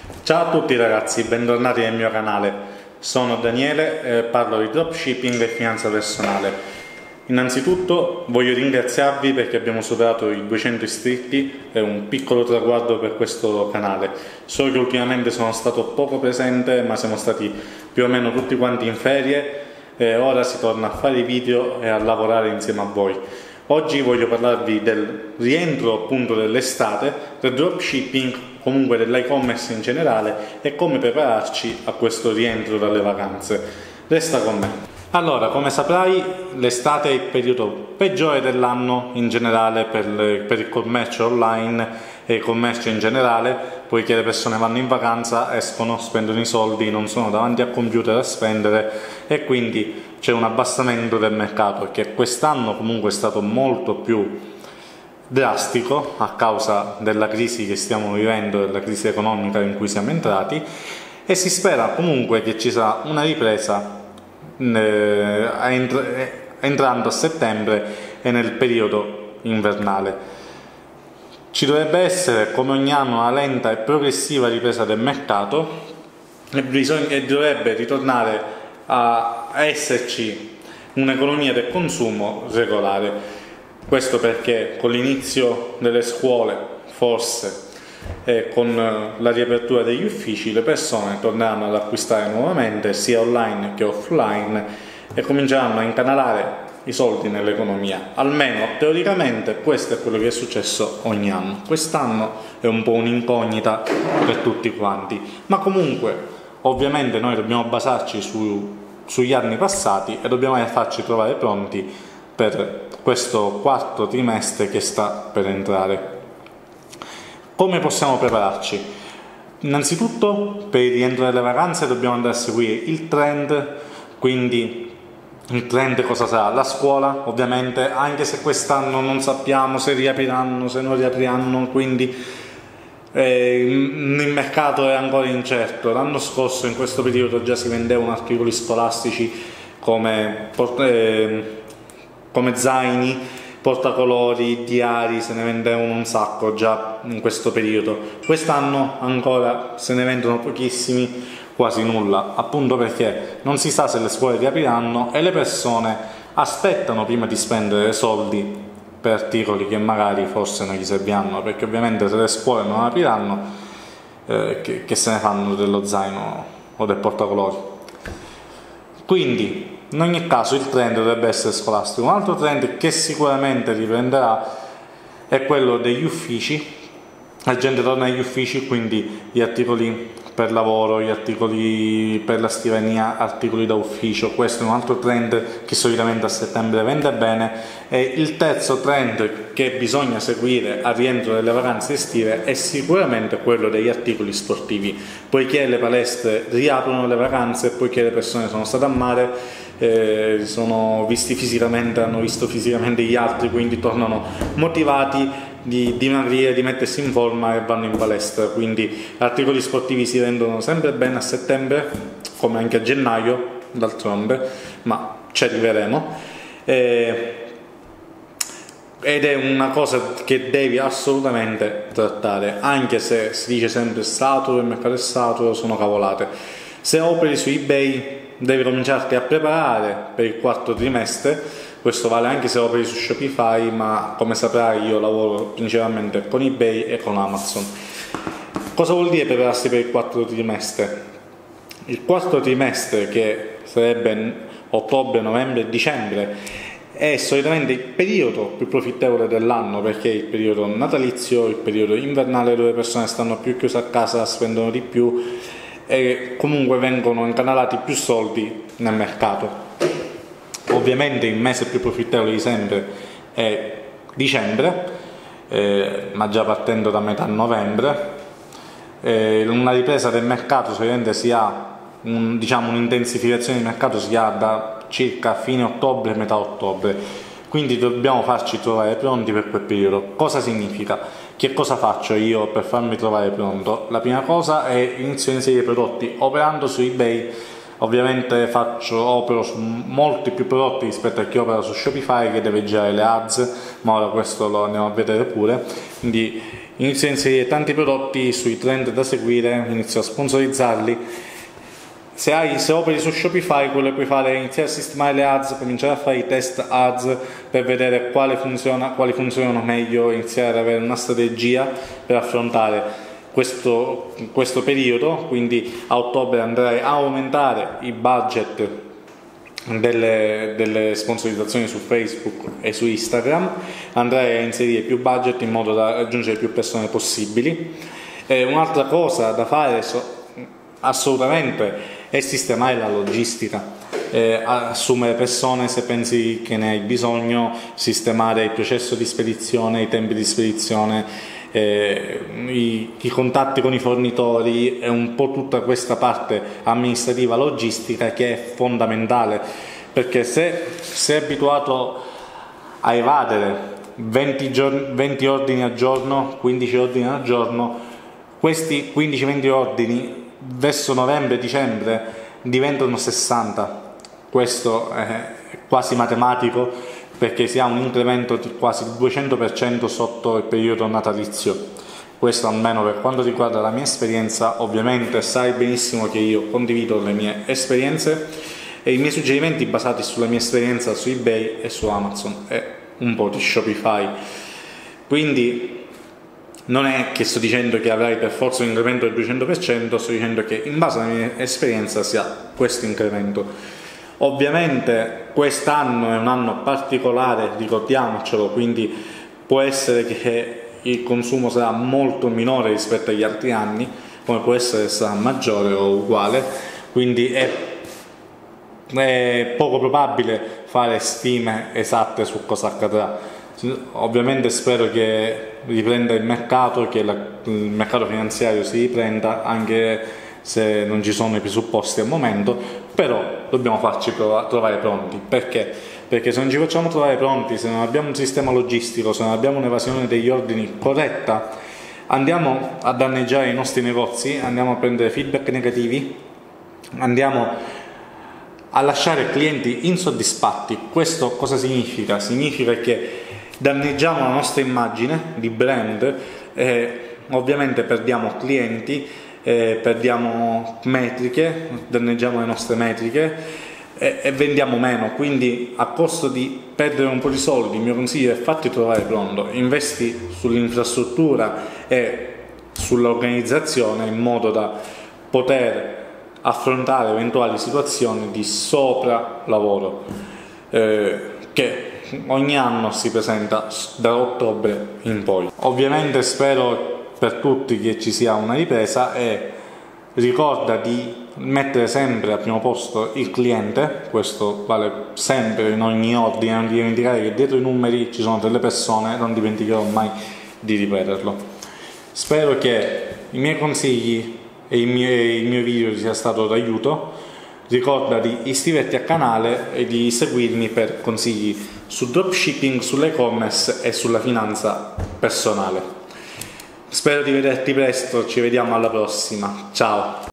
Ciao a tutti ragazzi, bentornati nel mio canale. Sono Daniele e parlo di dropshipping e finanza personale. Innanzitutto voglio ringraziarvi perché abbiamo superato i 200 iscritti, è un piccolo traguardo per questo canale. So che ultimamente sono stato poco presente, ma siamo stati più o meno tutti quanti in ferie e ora si torna a fare i video e a lavorare insieme a voi. Oggi voglio parlarvi del rientro appunto dell'estate, del dropshipping, comunque dell'e-commerce in generale e come prepararci a questo rientro dalle vacanze. Resta con me. Allora, come saprai, l'estate è il periodo peggiore dell'anno in generale per il commercio online e il commercio in generale, poiché le persone vanno in vacanza, escono, spendono i soldi, non sono davanti al computer a spendere e quindi c'è un abbassamento del mercato che quest'anno comunque è stato molto più drastico a causa della crisi che stiamo vivendo, della crisi economica in cui siamo entrati, e si spera comunque che ci sarà una ripresa entrando a settembre e nel periodo invernale. Ci dovrebbe essere come ogni anno una lenta e progressiva ripresa del mercato e dovrebbe ritornare a esserci un'economia del consumo regolare. Questo perché con l'inizio delle scuole, forse, e con la riapertura degli uffici, le persone torneranno ad acquistare nuovamente sia online che offline e cominceranno a incanalare i soldi nell'economia. Almeno teoricamente questo è quello che è successo ogni anno. Quest'anno è un po' un'incognita per tutti quanti, ma comunque ovviamente noi dobbiamo basarci sugli anni passati e dobbiamo farci trovare pronti per questo quarto trimestre che sta per entrare. Come possiamo prepararci? Innanzitutto per il rientro delle vacanze dobbiamo andare a seguire il trend, quindi il trend cosa sarà? La scuola ovviamente, anche se quest'anno non sappiamo se riapriranno, se non riapriranno, quindi il mercato è ancora incerto. L'anno scorso in questo periodo già si vendevano articoli scolastici come zaini, portacolori, diari, se ne vendevano un sacco già in questo periodo. Quest'anno ancora se ne vendono pochissimi, quasi nulla, appunto perché non si sa se le scuole riapriranno e le persone aspettano prima di spendere soldi per articoli che magari forse non gli serviranno, perché ovviamente se le scuole non apriranno, che se ne fanno dello zaino o del portacolori. Quindi in ogni caso il trend dovrebbe essere scolastico. Un altro trend che sicuramente riprenderà è quello degli uffici. La gente torna agli uffici, quindi gli articoli per lavoro, gli articoli per la scrivania, articoli da ufficio. Questo è un altro trend che solitamente a settembre vende bene. E il terzo trend che bisogna seguire al rientro delle vacanze estive è sicuramente quello degli articoli sportivi, poiché le palestre riaprono le vacanze, poiché le persone sono state a mare, sono visti fisicamente, hanno visto fisicamente gli altri, quindi tornano motivati di dimagrire, di mettersi in forma e vanno in palestra. Quindi articoli sportivi si vendono sempre bene a settembre, come anche a gennaio d'altronde, ma ci arriveremo, ed è una cosa che devi assolutamente trattare, anche se si dice sempre saturo, il mercato è saturo, sono cavolate. Se operi su eBay devi cominciarti a preparare per il quarto trimestre. Questo vale anche se operi su Shopify, ma come saprai io lavoro principalmente con eBay e con Amazon. Cosa vuol dire prepararsi per il quarto trimestre? Il quarto trimestre, che sarebbe ottobre, novembre e dicembre, è solitamente il periodo più profittevole dell'anno, perché è il periodo natalizio, il periodo invernale dove le persone stanno più chiuse a casa, spendono di più e comunque vengono incanalati più soldi nel mercato. Ovviamente il mese più profittevole di sempre è dicembre, ma già partendo da metà novembre. Una ripresa del mercato solitamente si ha, un'intensificazione del mercato si ha da circa fine ottobre, metà ottobre, quindi dobbiamo farci trovare pronti per quel periodo. Cosa significa? Che cosa faccio io per farmi trovare pronto? La prima cosa è inizio a inserire prodotti operando su eBay. Ovviamente opero su molti più prodotti rispetto a chi opera su Shopify, che deve girare le ads, ma ora questo lo andiamo a vedere pure. quindi inizio a inserire tanti prodotti sui trend da seguire, inizio a sponsorizzarli. Se operi su Shopify, quello che puoi fare è iniziare a sistemare le ads, cominciare a fare i test ads per vedere quali funzionano meglio, iniziare ad avere una strategia per affrontare questo periodo. Quindi a ottobre andrai a aumentare i budget delle sponsorizzazioni su Facebook e su Instagram, andrai a inserire più budget in modo da raggiungere più persone possibili. Un'altra cosa da fare assolutamente è sistemare la logistica, assumere persone se pensi che ne hai bisogno, sistemare il processo di spedizione, i tempi di spedizione, i contatti con i fornitori, è un po' tutta questa parte amministrativa logistica che è fondamentale, perché se sei abituato a evadere 20 ordini al giorno, 15 ordini al giorno, questi 15-20 ordini verso novembre-dicembre diventano 60. Questo è quasi matematico, perché si ha un incremento di quasi il 200% sotto il periodo natalizio. Questo almeno per quanto riguarda la mia esperienza. Ovviamente sai benissimo che io condivido le mie esperienze e i miei suggerimenti basati sulla mia esperienza su eBay e su Amazon e un po' di Shopify. Quindi non è che sto dicendo che avrai per forza un incremento del 200%, sto dicendo che in base alla mia esperienza si ha questo incremento. Ovviamente quest'anno è un anno particolare, ricordiamocelo, quindi può essere che il consumo sarà molto minore rispetto agli altri anni, come può essere che sarà maggiore o uguale, quindi è poco probabile fare stime esatte su cosa accadrà. Ovviamente spero che riprenda il mercato, che il mercato finanziario si riprenda, anche se non ci sono i presupposti al momento, però dobbiamo farci trovare pronti. Perché? Perché se non ci facciamo trovare pronti, se non abbiamo un sistema logistico, se non abbiamo un'evasione degli ordini corretta, andiamo a danneggiare i nostri negozi, andiamo a prendere feedback negativi, andiamo a lasciare clienti insoddisfatti. Questo cosa significa? Significa che danneggiamo la nostra immagine di brand, ovviamente perdiamo clienti, perdiamo metriche, danneggiamo le nostre metriche e vendiamo meno. Quindi a costo di perdere un po' di soldi, il mio consiglio è fatti trovare pronto, investi sull'infrastruttura e sull'organizzazione in modo da poter affrontare eventuali situazioni di sopralavoro che ogni anno si presenta da ottobre in poi. Ovviamente spero per tutti che ci sia una ripresa e ricorda di mettere sempre al primo posto il cliente. Questo vale sempre in ogni ordine, non dimenticare che dietro i numeri ci sono delle persone, non dimenticherò mai di ripeterlo. Spero che i miei consigli e il mio video ti sia stato d'aiuto. Ricorda di iscriverti al canale e di seguirmi per consigli su dropshipping, sull'e-commerce e sulla finanza personale. Spero di vederti presto, ci vediamo alla prossima, ciao!